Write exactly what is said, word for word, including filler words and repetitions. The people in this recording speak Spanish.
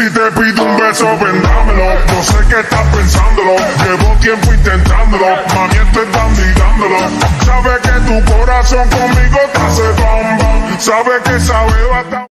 te pido un beso, vendámelo. No sé qué estás pensándolo, llevo tiempo intentándolo. Mami, estoy dándolo. Sabe que tu corazón conmigo te hace bam bam. Sabe que sabe bastante.